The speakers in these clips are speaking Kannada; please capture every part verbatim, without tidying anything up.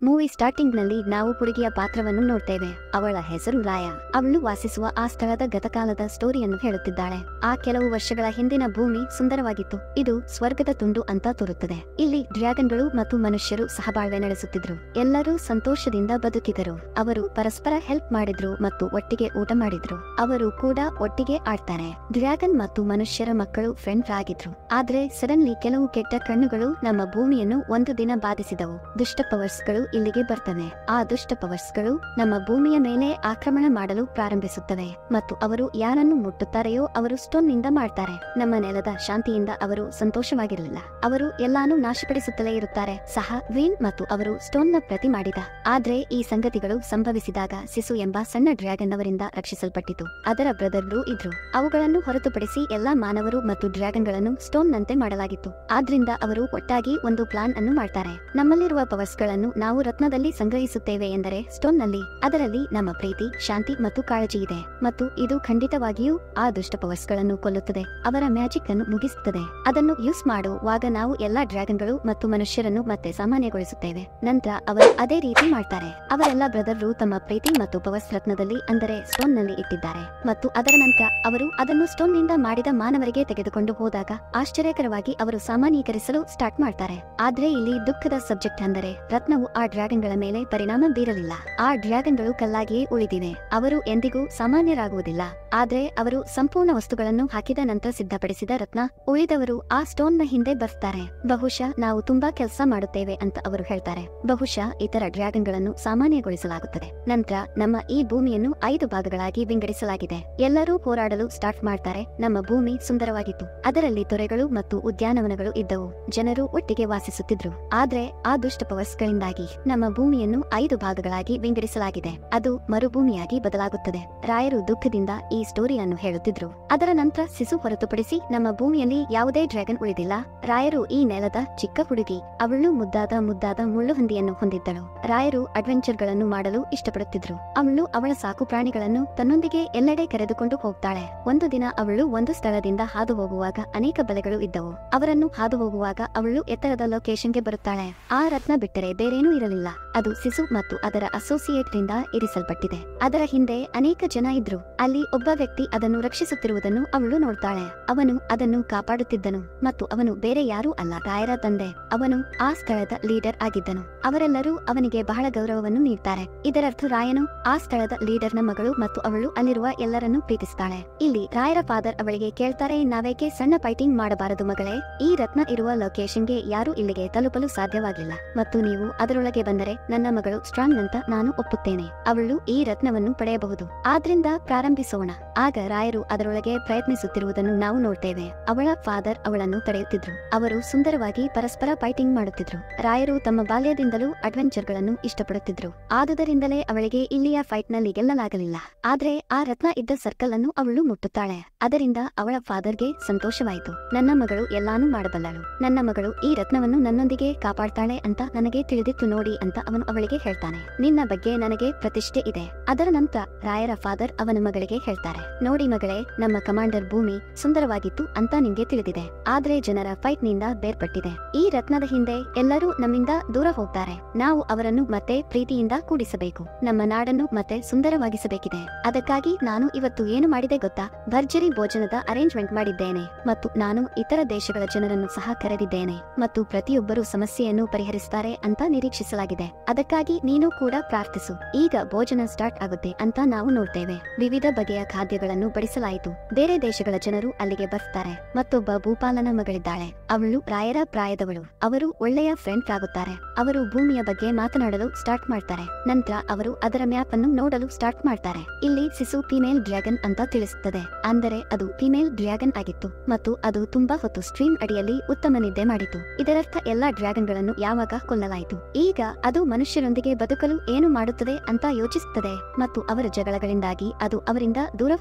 ಮೂವಿ ಸ್ಟಾರ್ಟಿಂಗ್ ನಲ್ಲಿ ನಾವು ಹುಡುಗಿಯ ಪಾತ್ರವನ್ನು ನೋಡ್ತೇವೆ. ಅವಳ ಹೆಸರು ರಾಯ. ಅವಳು ವಾಸಿಸುವ ಆ ಸ್ಥಳದ ಗತಕಾಲದ ಸ್ಟೋರಿಯನ್ನು ಹೇಳುತ್ತಿದ್ದಾಳೆ. ಆ ಕೆಲವು ವರ್ಷಗಳ ಹಿಂದಿನ ಭೂಮಿ ಸುಂದರವಾಗಿತ್ತು. ಇದು ಸ್ವರ್ಗದ ತುಂಡು ಅಂತ ತೋರುತ್ತದೆ. ಇಲ್ಲಿ ಡ್ರ್ಯಾಗನ್ಗಳು ಮತ್ತು ಮನುಷ್ಯರು ಸಹಬಾಳ್ವೆ ನಡೆಸುತ್ತಿದ್ರು. ಎಲ್ಲರೂ ಸಂತೋಷದಿಂದ ಬದುಕಿದರು. ಅವರು ಪರಸ್ಪರ ಹೆಲ್ಪ್ ಮಾಡಿದ್ರು ಮತ್ತು ಒಟ್ಟಿಗೆ ಊಟ ಮಾಡಿದ್ರು. ಅವರು ಕೂಡ ಒಟ್ಟಿಗೆ ಆಡ್ತಾರೆ. ಡ್ರ್ಯಾಗನ್ ಮತ್ತು ಮನುಷ್ಯರ ಮಕ್ಕಳು ಫ್ರೆಂಡ್ ಆಗಿದ್ರು. ಆದ್ರೆ ಸಡನ್ಲಿ ಕೆಲವು ಕೆಟ್ಟ ಕಣ್ಣುಗಳು ನಮ್ಮ ಭೂಮಿಯನ್ನು ಒಂದು ದಿನ ಬಾಧಿಸಿದವು. ದುಷ್ಟ ಪವರ್ಸ್ ಗಳು ಇಲ್ಲಿಗೆ ಬರ್ತವೆ. ಆ ದುಷ್ಟ ಪವರ್ಸ್ ಗಳು ನಮ್ಮ ಭೂಮಿಯ ಮೇಲೆ ಆಕ್ರಮಣ ಮಾಡಲು ಪ್ರಾರಂಭಿಸುತ್ತವೆ ಮತ್ತು ಅವರು ಯಾರನ್ನು ಮುಟ್ಟುತ್ತಾರೆಯೋ ಅವರು ಸ್ಟೋನ್ ನಿಂದ ಮಾಡ್ತಾರೆ. ನಮ್ಮ ನೆಲದ ಶಾಂತಿಯಿಂದ ಅವರು ಸಂತೋಷವಾಗಿರಲಿಲ್ಲ. ಅವರು ಎಲ್ಲಾನು ನಾಶಪಡಿಸುತ್ತಲೇ ಇರುತ್ತಾರೆ. ಸಹ ವೀನ್ ಮತ್ತು ಅವರು ಸ್ಟೋನ್ ನ ಪ್ರತಿ ಮಾಡಿದ. ಆದ್ರೆ ಈ ಸಂಗತಿಗಳು ಸಂಭವಿಸಿದಾಗ ಸಿಸು ಎಂಬ ಸಣ್ಣ ಡ್ರ್ಯಾಗನ್ ಅವರಿಂದ ರಕ್ಷಿಸಲ್ಪಟ್ಟಿತು. ಅದರ ಬ್ರದರ್ಗಳು ಇದ್ರು. ಅವುಗಳನ್ನು ಹೊರತುಪಡಿಸಿ ಎಲ್ಲಾ ಮಾನವರು ಮತ್ತು ಡ್ರ್ಯಾಗನ್ ಗಳನ್ನು ಸ್ಟೋನ್ ನಂತೆ ಮಾಡಲಾಗಿತ್ತು. ಆದ್ರಿಂದ ಅವರು ಒಟ್ಟಾಗಿ ಒಂದು ಪ್ಲಾನ್ ಅನ್ನು ಮಾಡ್ತಾರೆ. ನಮ್ಮಲ್ಲಿರುವ ಪವರ್ಸ್ ಗಳನ್ನು ನಾವು ರತ್ನದಲ್ಲಿ ಸಂಗ್ರಹಿಸುತ್ತೇವೆ ಎಂದರೆ ಸ್ಟೋನ್ ನಲ್ಲಿ. ಅದರಲ್ಲಿ ನಮ್ಮ ಪ್ರೀತಿ, ಶಾಂತಿ ಮತ್ತು ಕಾಳಜಿ ಇದೆ ಮತ್ತು ಇದು ಖಂಡಿತವಾಗಿಯೂ ಆ ದುಷ್ಟ ಪವರ್ಸ್ ಗಳನ್ನು ಕೊಲ್ಲುತ್ತದೆ. ಅವರ ಮ್ಯಾಜಿಕ್ ಅನ್ನು ಮುಗಿಸುತ್ತದೆ. ಅದನ್ನು ಯೂಸ್ ಮಾಡುವಾಗ ನಾವು ಎಲ್ಲಾ ಡ್ರ್ಯಾಗನ್ ಗಳು ಮತ್ತು ಮನುಷ್ಯರನ್ನು ಮತ್ತೆ ಸಾಮಾನ್ಯಗೊಳಿಸುತ್ತೇವೆ. ನಂತರ ಅವರು ಅದೇ ರೀತಿ ಮಾಡ್ತಾರೆ. ಅವರೆಲ್ಲ ಬ್ರದರ್ರು ತಮ್ಮ ಪ್ರೀತಿ ಮತ್ತು ಪವರ್ಸ್ ರತ್ನದಲ್ಲಿ ಅಂದರೆ ಸ್ಟೋನ್ ನಲ್ಲಿ ಇಟ್ಟಿದ್ದಾರೆ ಮತ್ತು ಅದರ ನಂತರ ಅವರು ಅದನ್ನು ಸ್ಟೋನ್ ನಿಂದ ಮಾಡಿದ ಮಾನವರಿಗೆ ತೆಗೆದುಕೊಂಡು ಹೋದಾಗ ಆಶ್ಚರ್ಯಕರವಾಗಿ ಅವರು ಸಾಮಾನ್ಯೀಕರಿಸಲು ಸ್ಟಾರ್ಟ್ ಮಾಡ್ತಾರೆ. ಆದ್ರೆ ಇಲ್ಲಿ ದುಃಖದ ಸಬ್ಜೆಕ್ಟ್ ಅಂದರೆ ರತ್ನವು ಆ ಡ್ರ್ಯಾಗನ್ ಗಳ ಮೇಲೆ ಪರಿಣಾಮ ಬೀರಲಿಲ್ಲ. ಆ ಡ್ರ್ಯಾಗನ್ ಗಳು ಕಲ್ಲಾಗಿಯೇ ಉಳಿದಿವೆ. ಅವರು ಎಂದಿಗೂ ಸಾಮಾನ್ಯರಾಗುವುದಿಲ್ಲ. ಆದ್ರೆ ಅವರು ಸಂಪೂರ್ಣ ವಸ್ತುಗಳನ್ನು ಹಾಕಿದ ನಂತರ ಸಿದ್ಧಪಡಿಸಿದ ರತ್ನ ಉಳಿದವರು ಆ ಸ್ಟೋನ್ ನ ಹಿಂದೆ ಬರ್ತಾರೆ. ಬಹುಶಃ ನಾವು ತುಂಬಾ ಕೆಲಸ ಮಾಡುತ್ತೇವೆ ಅಂತ ಅವರು ಹೇಳ್ತಾರೆ. ಬಹುಶಃ ಇತರ ಡ್ರ್ಯಾಗನ್ ಗಳನ್ನು ಸಾಮಾನ್ಯಗೊಳಿಸಲಾಗುತ್ತದೆ. ನಂತರ ನಮ್ಮ ಈ ಭೂಮಿಯನ್ನು ಐದು ಭಾಗಗಳಾಗಿ ವಿಂಗಡಿಸಲಾಗಿದೆ. ಎಲ್ಲರೂ ಹೋರಾಡಲು ಸ್ಟಾರ್ಟ್ ಮಾಡ್ತಾರೆ. ನಮ್ಮ ಭೂಮಿ ಸುಂದರವಾಗಿತ್ತು. ಅದರಲ್ಲಿ ತೊರೆಗಳು ಮತ್ತು ಉದ್ಯಾನವನಗಳು ಇದ್ದವು. ಜನರು ಒಟ್ಟಿಗೆ ವಾಸಿಸುತ್ತಿದ್ರು. ಆದ್ರೆ ಆ ದುಷ್ಟ ಪವರ್ಸ್ ಗಳಿಂದಾಗಿ ನಮ್ಮ ಭೂಮಿಯನ್ನು ಐದು ಭಾಗಗಳಾಗಿ ವಿಂಗಡಿಸಲಾಗಿದೆ. ಅದು ಮರುಭೂಮಿಯಾಗಿ ಬದಲಾಗುತ್ತದೆ. ರಾಯರು ದುಃಖದಿಂದ ಈ ಸ್ಟೋರಿಯನ್ನು ಹೇಳುತ್ತಿದ್ರು. ಅದರ ನಂತರ ಸಿಸು ಹೊರತುಪಡಿಸಿ ನಮ್ಮ ಭೂಮಿಯಲ್ಲಿ ಯಾವುದೇ ಡ್ರ್ಯಾಗನ್ ಉಳಿದಿಲ್ಲ. ರಾಯರು ಈ ನೆಲದ ಚಿಕ್ಕ ಹುಡುಗಿ. ಅವಳು ಮುದ್ದಾದ ಮುದ್ದಾದ ಮುಳ್ಳುಹಂದಿಯನ್ನು ಹೊಂದಿದ್ದಳು. ರಾಯರು ಅಡ್ವೆಂಚರ್ ಗಳನ್ನು ಮಾಡಲು ಇಷ್ಟಪಡುತ್ತಿದ್ರು. ಅವಳು ಅವಳ ಸಾಕು ಪ್ರಾಣಿಗಳನ್ನು ತನ್ನೊಂದಿಗೆ ಎಲ್ಲೆಡೆ ಕರೆದುಕೊಂಡು ಹೋಗ್ತಾಳೆ. ಒಂದು ದಿನ ಅವಳು ಒಂದು ಸ್ಥಳದಿಂದ ಹಾದು ಹೋಗುವಾಗ ಅನೇಕ ಬಲೆಗಳು ಇದ್ದವು. ಅವರನ್ನು ಹಾದು ಹೋಗುವಾಗ ಅವಳು ಎತ್ತರದ ಲೊಕೇಶನ್ಗೆ ಬರುತ್ತಾಳೆ. ಆ ರತ್ನ ಬಿಟ್ಟರೆ ಬೇರೇನೂ ಇರಲಿಲ್ಲ. ಅದು ಸಿಸು ಮತ್ತು ಅದರ ಅಸೋಸಿಯೇಟ್ ರಿಂದ ಇರಿಸಲ್ಪಟ್ಟಿದೆ. ಅದರ ಹಿಂದೆ ಅನೇಕ ಜನ ಇದ್ರು. ಅಲ್ಲಿ ಒಬ್ಬ ವ್ಯಕ್ತಿ ಅದನ್ನು ರಕ್ಷಿಸುತ್ತಿರುವುದನ್ನು ಅವಳು ನೋಡ್ತಾಳೆ. ಅವನು ಅದನ್ನು ಕಾಪಾಡುತ್ತಿದ್ದನು ಮತ್ತು ಅವನು ಬೇರೆ ಯಾರೂ ಅಲ್ಲ, ರಾಯರ ತಂದೆ. ಅವನು ಆ ಸ್ಥಳದ ಲೀಡರ್ ಆಗಿದ್ದನು. ಅವರೆಲ್ಲರೂ ಅವನಿಗೆ ಬಹಳ ಗೌರವವನ್ನು ನೀಡ್ತಾರೆ. ಇದರರ್ಥ ರಾಯನು ಆ ಸ್ಥಳದ ಲೀಡರ್ನ ಮಗಳು ಮತ್ತು ಅವಳು ಅಲ್ಲಿರುವ ಎಲ್ಲರನ್ನೂ ಪ್ರೀತಿಸ್ತಾಳೆ. ಇಲ್ಲಿ ರಾಯರ ಫಾದರ್ ಅವಳಿಗೆ ಕೇಳ್ತಾರೆ, ನಾವೇಕೆ ಸಣ್ಣ ಫೈಟಿಂಗ್ ಮಾಡಬಾರದು ಮಗಳೇ? ಈ ರತ್ನ ಇರುವ ಲೊಕೇಶನ್ಗೆ ಯಾರು ಇಲ್ಲಿಗೆ ತಲುಪಲು ಸಾಧ್ಯವಾಗಿಲ್ಲ ಮತ್ತು ನೀವು ಅದರೊಳಗೆ ಬಂದರೆ ನನ್ನ ಮಗಳು ಸ್ಟ್ರಾಂಗ್ ಅಂತ ನಾನು ಒಪ್ಪುತ್ತೇನೆ. ಅವಳು ಈ ರತ್ನವನ್ನು ಪಡೆಯಬಹುದು. ಆದ್ರಿಂದ ಪ್ರಾರಂಭಿಸೋಣ. ಆಗ ರಾಯರು ಅದರೊಳಗೆ ಪ್ರಯತ್ನಿಸುತ್ತಿರುವುದನ್ನು ನಾವು ನೋಡ್ತೇವೆ. ಅವಳ ಫಾದರ್ ಅವಳನ್ನು ತಡೆಯುತ್ತಿದ್ರು. ಅವರು ಸುಂದರವಾಗಿ ಪರಸ್ಪರ ಫೈಟಿಂಗ್ ಮಾಡುತ್ತಿದ್ರು. ರಾಯರು ತಮ್ಮ ಬಾಲ್ಯದಿಂದಲೂ ಅಡ್ವೆಂಚರ್ ಗಳನ್ನು ಇಷ್ಟಪಡುತ್ತಿದ್ರು. ಆದುದರಿಂದಲೇ ಅವಳಿಗೆ ಇಲ್ಲಿಯ ಫೈಟ್ ನಲ್ಲಿ ಗೆಲ್ಲಲಾಗಲಿಲ್ಲ. ಆದ್ರೆ ಆ ರತ್ನ ಇದ್ದ ಸರ್ಕಲ್ ಅನ್ನು ಅವಳು ಮುಟ್ಟುತ್ತಾಳೆ. ಅದರಿಂದ ಅವಳ ಫಾದರ್ಗೆ ಸಂತೋಷವಾಯಿತು. ನನ್ನ ಮಗಳು ಎಲ್ಲಾನು ಮಾಡಬಲ್ಲಳು. ನನ್ನ ಮಗಳು ಈ ರತ್ನವನ್ನು ನನ್ನೊಂದಿಗೆ ಕಾಪಾಡ್ತಾಳೆ ಅಂತ ನನಗೆ ತಿಳಿದಿತ್ತು ನೋಡಿ ಅಂತ ಅವನು ಅವಳಿಗೆ ಹೇಳ್ತಾನೆ. ನಿನ್ನ ಬಗ್ಗೆ ನನಗೆ ಪ್ರತಿಷ್ಠೆ ಇದೆ. ಅದರ ನಂತರ ರಾಯರ ಫಾದರ್ ಅವನ ಮಗಳಿಗೆ ಹೇಳ್ತಾರೆ, ನೋಡಿ ಮಗಳೇ, ನಮ್ಮ ಕಮಾಂಡರ್ ಭೂಮಿ ಸುಂದರವಾಗಿತ್ತು ಅಂತ ನಿಂಗೆ ತಿಳಿದಿದೆ. ಆದ್ರೆ ಜನರ ಫೈಟ್ ನಿಂದ ಬೇರ್ಪಟ್ಟಿದೆ. ಈ ರತ್ನದ ಹಿಂದೆ ಎಲ್ಲರೂ ನಮ್ಮಿಂದ ದೂರ ಹೋಗ್ತಾರೆ. ನಾವು ಅವರನ್ನು ಮತ್ತೆ ಪ್ರೀತಿಯಿಂದ ಕೂಡಿಸಬೇಕು. ನಮ್ಮ ನಾಡನ್ನು ಮತ್ತೆ ಸುಂದರವಾಗಿಸಬೇಕಿದೆ. ಅದಕ್ಕಾಗಿ ನಾನು ಇವತ್ತು ಏನು ಮಾಡಿದೆ ಗೊತ್ತಾ? ಭರ್ಜರಿ ಭೋಜನದ ಅರೇಂಜ್ಮೆಂಟ್ ಮಾಡಿದ್ದೇನೆ ಮತ್ತು ನಾನು ಇತರ ದೇಶಗಳ ಜನರನ್ನು ಸಹ ಕರೆದಿದ್ದೇನೆ ಮತ್ತು ಪ್ರತಿಯೊಬ್ಬರು ಸಮಸ್ಯೆಯನ್ನು ಪರಿಹರಿಸುತ್ತಾರೆ ಅಂತ ನಿರೀಕ್ಷಿಸಲಾಗಿದೆ. ಅದಕ್ಕಾಗಿ ನೀನು ಕೂಡ ಪ್ರಾರ್ಥಿಸು. ಈಗ ಭೋಜನ ಸ್ಟಾರ್ಟ್ ಆಗುತ್ತೆ ಅಂತ ನಾವು ನೋಡ್ತೇವೆ. ವಿವಿಧ ಬಗೆಯ ಖಾದ್ಯಗಳನ್ನು ಬಡಿಸಲಾಯಿತು. ಬೇರೆ ದೇಶಗಳ ಜನರು ಅಲ್ಲಿಗೆ ಬರ್ತಾರೆ. ಮತ್ತೊಬ್ಬ ಭೂಪಾಲನ ಮಗಳಿದ್ದಾಳೆ. ಅವಳು ರಾಯರ ಪ್ರಾಯದವಳು. ಅವರು ಒಳ್ಳೆಯ ಫ್ರೆಂಡ್ ಆಗುತ್ತಾರೆ. ಅವರು ಭೂಮಿಯ ಬಗ್ಗೆ ಮಾತನಾಡಲು ಸ್ಟಾರ್ಟ್ ಮಾಡ್ತಾರೆ. ನಂತರ ಅವರು ಅದರ ಮ್ಯಾಪ್ ಅನ್ನು ನೋಡಲು ಸ್ಟಾರ್ಟ್ ಮಾಡ್ತಾರೆ. ಇಲ್ಲಿ ಸಿಸು ಫಿಮೇಲ್ ಡ್ರ್ಯಾಗನ್ ಅಂತ ತಿಳಿಸುತ್ತದೆ. ಅಂದರೆ ಅದು ಫಿಮೇಲ್ ಡ್ರ್ಯಾಗನ್ ಆಗಿತ್ತು ಮತ್ತು ಅದು ತುಂಬಾ ಹೊತ್ತು ಸ್ಟ್ರೀಮ್ ಅಡಿಯಲ್ಲಿ ಉತ್ತಮ ನಿದ್ದೆ ಮಾಡಿತು. ಇದರರ್ಥ ಎಲ್ಲಾ ಡ್ರ್ಯಾಗನ್ ಗಳನ್ನು ಯಾವಾಗ ಕೊಲ್ಲಲಾಯಿತು. ಈಗ ಅದು ಮನುಷ್ಯರೊಂದಿಗೆ ಬದುಕಲು ಏನು ಮಾಡುತ್ತದೆ ಅಂತ ಯೋಚಿಸುತ್ತದೆ ಮತ್ತು ಅವರ ಜಗಳಗಳಿಂದಾಗಿ ಅದು ಅವರಿಂದ ದೂರ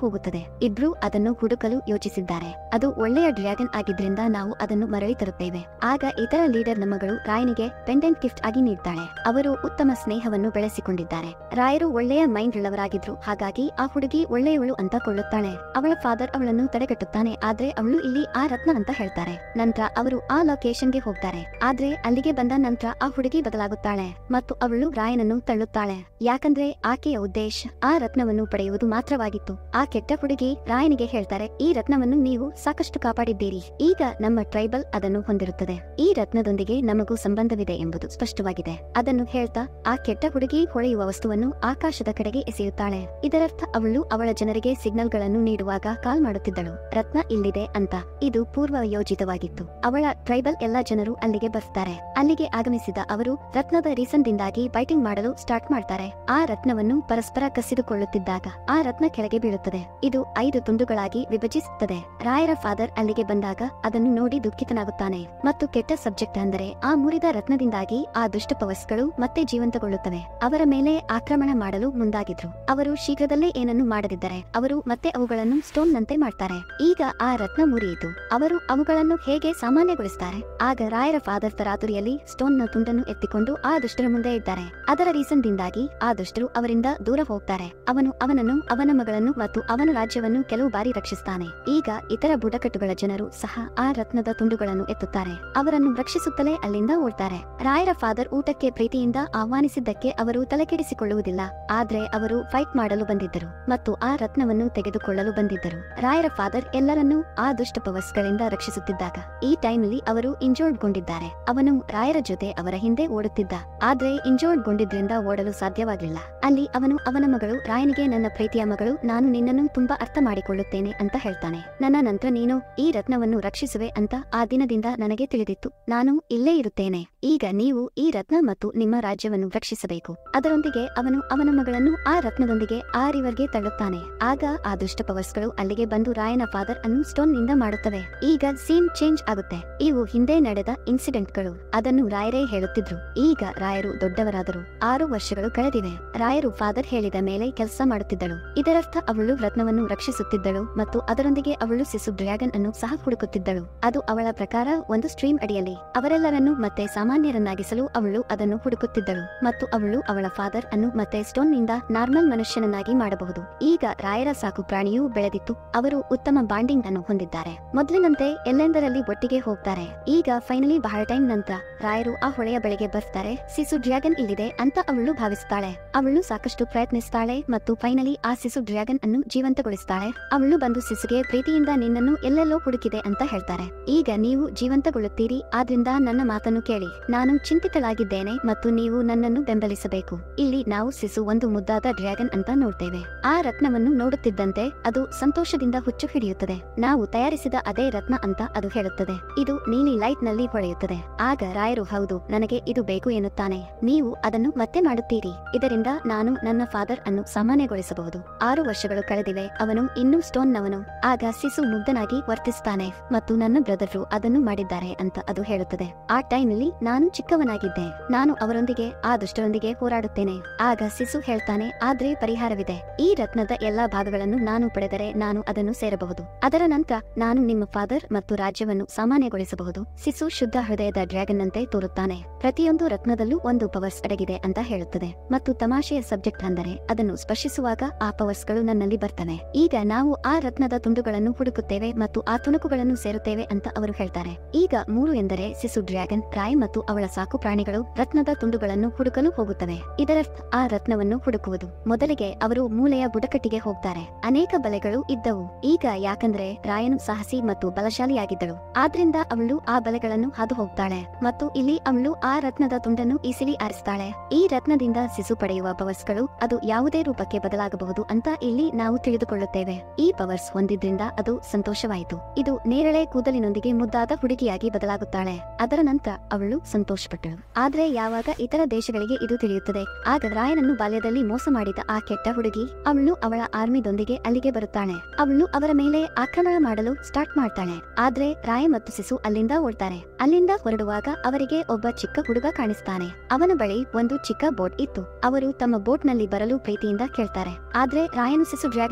ಹೋಗುತ್ತದೆ. ಇಬ್ರು ಅದನ್ನು ಹುಡುಕಲು ಯೋಚಿಸಿದ್ದಾರೆ. ಅದು ಒಳ್ಳೆಯ ಡ್ರ್ಯಾಗನ್ ಆಗಿದ್ರಿಂದ ನಾವು ಅದನ್ನು ಮರಳಿ ತರುತ್ತೇವೆ. ಆಗ ಇತರ ಲೀಡರ್ ನಮ್ಮ ಮಗಳು ರಾಯನಿಗೆ ಪೆಂಡೆಂಟ್ ಗಿಫ್ಟ್ ಆಗಿ ನೀಡ್ತಾಳೆ. ಅವರು ಉತ್ತಮ ಸ್ನೇಹವನ್ನು ಬೆಳೆಸಿಕೊಂಡಿದ್ದಾರೆ. ರಾಯರು ಒಳ್ಳೆಯ ಮೈಂಡ್ ಉಳ್ಳವರಾಗಿದ್ರು, ಹಾಗಾಗಿ ಆ ಹುಡುಗಿ ಒಳ್ಳೆಯವಳು ಅಂತ ಕೊಳ್ಳುತ್ತಾಳೆ. ಅವಳ ಫಾದರ್ ಅವಳನ್ನು ತಡೆಗಟ್ಟುತ್ತಾನೆ, ಆದ್ರೆ ಅವಳು ಇಲ್ಲಿ ಆ ರತ್ನ ಅಂತ ಹೇಳ್ತಾರೆ. ನಂತರ ಅವರು ಆ ಲೊಕೇಶನ್ಗೆ ಹೋಗ್ತಾರೆ. ಆದ್ರೆ ಅಲ್ಲಿಗೆ ಬಂದ ನಂತರ ಆ ಹುಡುಗಿ ಬದಲಾಗುತ್ತಾಳೆ ಮತ್ತು ಅವಳು ರಾಯನನ್ನು ತಳ್ಳುತ್ತಾಳೆ. ಯಾಕಂದ್ರೆ ಆಕೆಯ ಉದ್ದೇಶ ಆ ರತ್ನವನ್ನು ಪಡೆಯುವುದು ಮಾತ್ರವಾಗಿತ್ತು. ಆ ಕೆಟ್ಟ ಹುಡುಗಿ ರಾಯನಿಗೆ ಹೇಳ್ತಾರೆ, ಈ ರತ್ನವನ್ನು ನೀವು ಸಾಕಷ್ಟು ಕಾಪಾಡಿದ್ದೀರಿ, ಈಗ ನಮ್ಮ ಟ್ರೈಬಲ್ ಅದನ್ನು ಹೊಂದಿರುತ್ತದೆ. ಈ ರತ್ನದೊಂದಿಗೆ ನಮಗೂ ಸಂಬಂಧವಿದೆ ಎಂಬುದು ಸ್ಪಷ್ಟವಾಗಿದೆ. ಅದನ್ನು ಹೇಳ್ತಾ ಆ ಕೆಟ್ಟ ಹುಡುಗಿ ಹೊಳೆಯುವ ವಸ್ತುವನ್ನು ಆಕಾಶದ ಕಡೆಗೆ ಎಸೆಯುತ್ತಾಳೆ. ಇದರರ್ಥ ಅವಳು ಅವಳ ಜನರಿಗೆ ಸಿಗ್ನಲ್ ಗಳನ್ನು ನೀಡುವಾಗ ಕಾಲ್ ಮಾಡುತ್ತಿದ್ದಳು, ರತ್ನ ಇಲ್ಲಿದೆ ಅಂತ. ಇದು ಪೂರ್ವ ಯೋಜಿತವಾಗಿತ್ತು. ಅವಳ ಟ್ರೈಬಲ್ ಎಲ್ಲಾ ಜನರು ಅಲ್ಲಿಗೆ ಬರ್ತಾರೆ. ಅಲ್ಲಿಗೆ ಆಗಮಿಸಿದ ಅವರು ರತ್ನದ ರೀಸನ್ ದಿಂದಾಗಿ ಬೈಟಿಂಗ್ ಮಾಡಲು ಸ್ಟಾರ್ಟ್ ಮಾಡ್ತಾರೆ. ಆ ರತ್ನವನ್ನು ಪರಸ್ಪರ ಕಸಿದುಕೊಳ್ಳುತ್ತಿದ್ದಾಗ ಆ ರತ್ನ ಕೆಳಗೆ ಬೀಳುತ್ತದೆ. ಇದು ಐದು ತುಂಡುಗಳಾಗಿ ವಿಭಜಿಸುತ್ತದೆ. ರಾಯರ ಫಾದರ್ ಅಲ್ಲಿಗೆ ಬಂದಾಗ ಅದನ್ನು ನೋಡಿ ದುಃಖಿತನಾಗುತ್ತಾನೆ ಮತ್ತು ಕೆಟ್ಟ ಸಬ್ಜೆಕ್ಟ್ ಅಂದರೆ ಆ ಮುರಿದ ರತ್ನದಿಂದಾಗಿ ಆ ದುಷ್ಟ ಪವರ್ಸ್ಗಳು ಮತ್ತೆ ಜೀವಂತಗೊಳ್ಳುತ್ತವೆ. ಅವರ ಮೇಲೆ ಆಕ್ರಮಣ ಮಾಡಲು ಮುಂದಾಗಿದ್ರು. ಅವರು ಶೀಘ್ರದಲ್ಲೇ ಏನನ್ನು ಮಾಡದಿದ್ದರೆ ಅವರು ಮತ್ತೆ ಅವುಗಳನ್ನು ಸ್ಟೋನ್ ನಂತೆ ಮಾಡ್ತಾರೆ. ಈಗ ಆ ರತ್ನ ಮುರಿಯಿತು. ಅವರು ಅವುಗಳನ್ನು ಹೇಗೆ ಸಾಮಾನ್ಯಗೊಳಿಸುತ್ತಾರೆ? ಆಗ ರಾಯರ ಫಾದರ್ ತರಾತುರಿಯಲ್ಲಿ ಸ್ಟೋನ್ ನ ತುಂಡನ್ನು ಎತ್ತಿಕೊಂಡು ಆ ದುಷ್ಟರ ಮುಂದೆ ಇದ್ದಾರೆ. ಅದರ ರೀಸನ್ ದಿಂದಾಗಿ ಆ ದುಷ್ಟರು ಅವರಿಂದ ದೂರ ಹೋಗ್ತಾರೆ. ಅವನು ಅವನನ್ನು, ಅವನ ಮಗಳನ್ನು ಮತ್ತು ಅವನ ರಾಜ್ಯವನ್ನು ಕೆಲವು ಬಾರಿ ರಕ್ಷಿಸ್ತಾನೆ. ಈಗ ಇತರ ಬುಡಕಟ್ಟುಗಳ ಜನರು ಸಹ ಆ ರತ್ನದ ತುಂಡುಗಳನ್ನು ಎತ್ತುತ್ತಾರೆ. ಅವರನ್ನು ರಕ್ಷಿಸುತ್ತಲೇ ಅಲ್ಲಿಂದ ಓಡ್ತಾರೆ. ರಾಯರ ಫಾದರ್ ಊಟಕ್ಕೆ ಪ್ರೀತಿಯಿಂದ ಆಹ್ವಾನಿಸಿದ್ದಕ್ಕೆ ಅವರು ತಲೆಕೆಡಿಸಿಕೊಳ್ಳುವುದಿಲ್ಲ. ಆದ್ರೆ ಅವರು ಫೈಟ್ ಮಾಡಲು ಬಂದಿದ್ದರು ಮತ್ತು ಆ ರತ್ನವನ್ನು ತೆಗೆದುಕೊಳ್ಳಲು ಬಂದಿದ್ದರು. ರಾಯರ ಫಾದರ್ ಎಲ್ಲರನ್ನೂ ಆ ದುಷ್ಟ ಪವರ್ಸ್ಗಳಿಂದ ರಕ್ಷಿಸುತ್ತಿದ್ದಾಗ ಈ ಟೈಮ್ನಲ್ಲಿ ಅವರು ಇಂಜೋರ್ಡ್ ಗೊಂಡಿದ್ದಾರೆ. ಅವನು ರಾಯರ ಜೊತೆ ಅವರ ಹಿಂದೆ ಓಡುತ್ತಿದ್ದ, ಆದ್ರೆ ಇಂಜೋರ್ಡ್ ಗೊಂಡಿದ್ರಿಂದ ಓಡಲು ಸಾಧ್ಯವಾಗಲಿಲ್ಲ. ಅಲ್ಲಿ ಅವನು ಅವನ ಮಗಳು ರಾಯನಿಗೆ, ನನ್ನ ಪ್ರೀತಿಯ ಮಗಳು, ನಾನು ನಿನ್ನನ್ನು ತುಂಬಾ ಅರ್ಥ ಮಾಡಿಕೊಳ್ಳುತ್ತೇನೆ ಅಂತ ಹೇಳ್ತಾನೆ. ನನ್ನ ನಂತರ ನೀನು ಈ ರತ್ನವನ್ನು ರಕ್ಷಿಸುವೆ ಅಂತ ಆ ದಿನದಿಂದ ನನಗೆ ತಿಳಿದಿತ್ತು. ನಾನು ಇಲ್ಲೇ ಇರುತ್ತೇನೆ. ಈಗ ನೀವು ಈ ರತ್ನ ಮತ್ತು ನಿಮ್ಮ ರಾಜ್ಯವನ್ನು ರಕ್ಷಿಸಬೇಕು. ಅದರೊಂದಿಗೆ ಅವನು ಅವನ ಮಗಳನ್ನು ಆ ರತ್ನದೊಂದಿಗೆ ಆ ರಿವರ್ಗೆ ತಳ್ಳುತ್ತಾನೆ. ಆಗ ಆ ದುಷ್ಟ ಪವರ್ಸ್ಗಳು ಅಲ್ಲಿಗೆ ಬಂದು ರಾಯನ ಫಾದರ್ ಅನ್ನು ಸ್ಟೋನ್ ನಿಂದ ಮಾಡುತ್ತವೆ. ಈಗ ಸೀನ್ ಚೇಂಜ್ ಆಗುತ್ತೆ. ಇವು ಹಿಂದೆ ನಡೆದ ಇನ್ಸಿಡೆಂಟ್ಗಳು. ಅದನ್ನು ರಾಯರೇ ಹೇಳುತ್ತಿದ್ರು. ಈಗ ರಾಯರು ದೊಡ್ಡವರಾದರು. ಆರು ವರ್ಷಗಳು ಕಳೆದಿವೆ. ರಾಯರು ಫಾದರ್ ಹೇಳಿದ ಮೇಲೆ ಕೆಲಸ ಮಾಡುತ್ತಿದ್ದಳು. ಇದರರ್ಥ ಅವಳು ರತ್ನವನ್ನು ರಕ್ಷಿಸುತ್ತಿದ್ದಳು ಮತ್ತು ಅದರೊಂದಿಗೆ ಅವಳು ಸಿಸು ಡ್ರ್ಯಾಗನ್ ಅನ್ನು ಸಹ ಹುಡುಕುತ್ತಿದ್ದಳು. ಅದು ಅವಳ ಪ್ರಕಾರ ಒಂದು ಸ್ಟ್ರೀಮ್ ಅಡಿಯಲ್ಲಿ ಅವರೆಲ್ಲರನ್ನು ಮತ್ತೆ ಸಾಮಾನ್ಯರನ್ನಾಗಿಸಲು ಅವಳು ಅದನ್ನು ಹುಡುಕುತ್ತಿದ್ದಳು ಮತ್ತು ಅವಳು ಅವಳ ಫಾದರ್ ಅನ್ನು ಮತ್ತೆ ಸ್ಟೋನ್ ನಿಂದ ನಾರ್ಮಲ್ ಮನುಷ್ಯನನ್ನಾಗಿ ಮಾಡಬಹುದು. ಈಗ ರಾಯರ ಸಾಕು ಪ್ರಾಣಿಯೂ ಬೆಳೆದಿತ್ತು. ಅವರು ಉತ್ತಮ ಬಾಂಡಿಂಗ್ ಅನ್ನು ಹೊಂದಿದ್ದಾರೆ. ಮೊದಲಿನಂತೆ ಎಲ್ಲೆಂದರಲ್ಲಿ ಒಟ್ಟಿಗೆ ಹೋಗ್ತಾರೆ. ಈಗ ಫೈನಲಿ ಬಹಳ ಟೈಮ್ ನಂತರ ರಾಯರು ಆ ಹೊಳೆಯ ಬಳಿಗೆ ಬರ್ತಾರೆ. ಸಿಸು ಡ್ರ್ಯಾಗನ್ ಇಲ್ಲಿದೆ ಅಂತ ಅವಳು ಭಾವಿಸುತ್ತಾಳೆ. ಅವಳು ಸಾಕಷ್ಟು ಪ್ರಯತ್ನಿಸುತ್ತಾಳೆ ಮತ್ತು ಫೈನಲಿ ಆ ಸಿಸು ಡ್ರ್ಯಾಗನ್ ಅನ್ನು ಜೀವಂತಗೊಳಿಸುತ್ತಾಳೆ. ಅವಳು ಬಂದು ಸಿಸುಗೆ ಪ್ರೀತಿಯಿಂದ ನಿನ್ನನ್ನು ಎಲ್ಲೆಲ್ಲೋ ಹುಡುಕಿದೆ ಅಂತ ಹೇಳ್ತಾರೆ. ಈಗ ನೀವು ಜೀವಂತಗೊಳ್ಳುತ್ತೀರಿ, ಆದ್ರಿಂದ ನನ್ನ ಮಾತನ್ನು ಕೇಳಿ. ನಾನು ಚಿಂತಿತಳಾಗಿದ್ದೇನೆ ಮತ್ತು ನೀವು ನನ್ನನ್ನು ಬೆಂಬಲಿಸಬೇಕು. ಇಲ್ಲಿ ನಾವು ಸಿಸು ಒಂದು ಮುದ್ದಾದ ಡ್ರ್ಯಾಗನ್ ಅಂತ ನೋಡ್ತೇವೆ. ಆ ರತ್ನವನ್ನು ನೋಡುತ್ತಿದ್ದಂತೆ ಅದು ಸಂತೋಷದಿಂದ ಹುಚ್ಚು ಹಿಡಿಯುತ್ತದೆ. ನಾವು ತಯಾರಿಸಿದ ಅದೇ ರತ್ನ ಅಂತ ಅದು ಹೇಳುತ್ತದೆ. ಇದು ನೀಲಿ ಲೈಟ್ ನಲ್ಲಿ ಹೊಳೆಯುತ್ತದೆ. ಆಗ ರಾಯರು, ಹೌದು, ನನಗೆ ಇದು ಬೇಕು ಎನ್ನುತ್ತಾನೆ. ನೀವು ಅದನ್ನು ಮತ್ತೆ ಮಾಡುತ್ತೀರಿ. ಇದರಿಂದ ನಾನು ನನ್ನ ಫಾದರ್ ಅನ್ನು ಸಾಮಾನ್ಯಗೊಳಿಸಬಹುದು. ಆರು ವರ್ಷಗಳು ಕಳೆದಿವೆ. ಅವನು ಇನ್ನೂ ಸ್ಟೋನ್ ನವನು. ಆಗ ಸಿಸು ಮುಗ್ಧನಾಗಿ ವರ್ತಿಸುತ್ತಾನೆ ಮತ್ತು ನನ್ನ ಬ್ರದರ್ರು ಅದನ್ನು ಮಾಡಿದ್ದಾರೆ ಅಂತ ಅದು ಹೇಳುತ್ತದೆ. ಆ ಟೈಮ್ನಲ್ಲಿ ನಾನು ಚಿಕ್ಕವನಾಗಿದ್ದೆ. ನಾನು ಅವರೊಂದಿಗೆ ಆ ದುಷ್ಟರೊಂದಿಗೆ ಹೋರಾಡುತ್ತೇನೆ. ಆಗ ಸಿಸು ಹೇಳ್ತಾನೆ, ಆದ್ರೆ ಪರಿಹಾರವಿದೆ. ಈ ರತ್ನದ ಎಲ್ಲಾ ಭಾಗಗಳನ್ನು ನಾನು ಪಡೆದರೆ ನಾನು ಅದನ್ನು ಸೇರಬಹುದು. ಅದರ ನಂತರ ನಾನು ನಿಮ್ಮ ಫಾದರ್ ಮತ್ತು ರಾಜ್ಯವನ್ನು ಸಾಮಾನ್ಯಗೊಳಿಸಬಹುದು. ಸಿಸು ಶುದ್ಧ ಹೃದಯದ ಡ್ರ್ಯಾಗನ್ ಅಂತೆ ತೋರುತ್ತಾನೆ. ಪ್ರತಿಯೊಂದು ರತ್ನದಲ್ಲೂ ಒಂದು ಪವರ್ಸ್ ಅಡಗಿದೆ ಅಂತ ಹೇಳುತ್ತದೆ ಮತ್ತು ತಮಾಷೆಯ ಸಬ್ಜೆಕ್ಟ್ ಅಂದರೆ ಅದನ್ನು ಸ್ಪರ್ಶಿಸುವಾಗ ಆ ಪವರ್ಸ್ ಗಳು ನನ್ನಲ್ಲಿ ಬರ್ತವೆ. ಈಗ ನಾವು ಆ ರತ್ನದ ತುಂಡುಗಳನ್ನು ಹುಡುಕುತ್ತೇವೆ ಮತ್ತು ಆ ತುಣುಕುಗಳನ್ನು ಸೇರುತ್ತೇವೆ ಅಂತ ಅವರು ಹೇಳ್ತಾರೆ. ಈಗ ಮೂರು ಎಂದರೆ ಸಿಸು ಡ್ರ್ಯಾಗನ್, ರಾಯ್ ಮತ್ತು ಅವಳ ಸಾಕು ಪ್ರಾಣಿಗಳು ರತ್ನದ ತುಂಡುಗಳನ್ನು ಹುಡುಕಲು ಹೋಗುತ್ತವೆ. ಇದರರ್ಥ ಆ ರತ್ನವನ್ನು ಹುಡುಕುವುದು. ಮೊದಲಿಗೆ ಅವರು ಮೂಲೆಯ ಬುಡಕಟ್ಟಿಗೆ ಹೋಗ್ತಾರೆ. ಅನೇಕ ಬಲೆಗಳು ಇದ್ದವು. ಈಗ ಯಾಕಂದ್ರೆ ರಾಯನು ಸಾಹಸಿ ಮತ್ತು ಬಲಶಾಲಿಯಾಗಿದ್ದಳು, ಆದ್ರಿಂದ ಅವಳು ಆ ಬಲೆಗಳನ್ನು ಹಾದು ಹೋಗ್ತಾಳೆ ಮತ್ತು ಇಲ್ಲಿ ಅವಳು ಆ ರತ್ನದ ತುಂಡನ್ನು ಈಸಿಲಿ ಆರಿಸ್ತಾಳೆ. ಈ ರತ್ನದಿಂದ ಸಿಸು ಪಡೆಯುವ ಪವರ್ಸ್ ಗಳು ಅದು ಯಾವುದೇ ರೂಪಕ್ಕೆ ಬದಲಾಗಬಹುದು ಅಂತ ಇಲ್ಲಿ ನಾವು ತಿಳಿದುಕೊಳ್ಳುತ್ತೇವೆ. ಈ ಪವರ್ಸ್ ಹೊಂದಿದ್ರಿಂದ ಅದು ಸಂತೋಷವಾಯಿತು. ಇದು ನೇರಳೆ ಕೂದಲಿನೊಂದಿಗೆ ಮುದ್ದಾದ ಹುಡುಗಿಯಾಗಿ ಬದಲಾಗುತ್ತಾಳೆ. ಅದರ ನಂತರ ಅವಳು ಸಂತೋಷಪಟ್ಟಳು. ಆದ್ರೆ ಯಾವಾಗ ಇತರ ದೇಶಗಳಿಗೆ ಇದು ತಿಳಿಯುತ್ತದೆ, ಆಗ ರಾಯನನ್ನು ಬಾಲ್ಯದಲ್ಲಿ ಮೋಸ ಮಾಡಿದ ಆ ಕೆಟ್ಟ ಹುಡುಗಿ ಅವಳು ಅವಳ ಆರ್ಮಿದೊಂದಿಗೆ ಅಲ್ಲಿಗೆ ಬರುತ್ತಾಳೆ. ಅವಳು ಅವರ ಮೇಲೆ ಆಕ್ರಮಣ ಮಾಡಲು ಸ್ಟಾರ್ಟ್ ಮಾಡ್ತಾಳೆ. ಆದ್ರೆ ರಾಯ ಮತ್ತು ಸಿಸು ಅಲ್ಲಿಂದ ಓಡ್ತಾರೆ. ಅಲ್ಲಿಂದ ಹೊರಡುವಾಗ ಅವರಿಗೆ ಒಬ್ಬ ಚಿಕ್ಕ ಹುಡುಗ ಕಾಣಿಸ್ತಾನೆ. ಅವನ ಬಳಿ ಒಂದು ಚಿಕ್ಕ ಬೋಟ್ ಇತ್ತು. ಅವರು ತಮ್ಮ ಬೋಟ್ ನಲ್ಲಿ ಬರಲು ಪ್ರೀತಿಯಿಂದ ಕೇಳ್ತಾರೆ. ಆದ್ರೆ ರಾಯನು ಸಿಸು ಡ್ರ್ಯಾಗನ್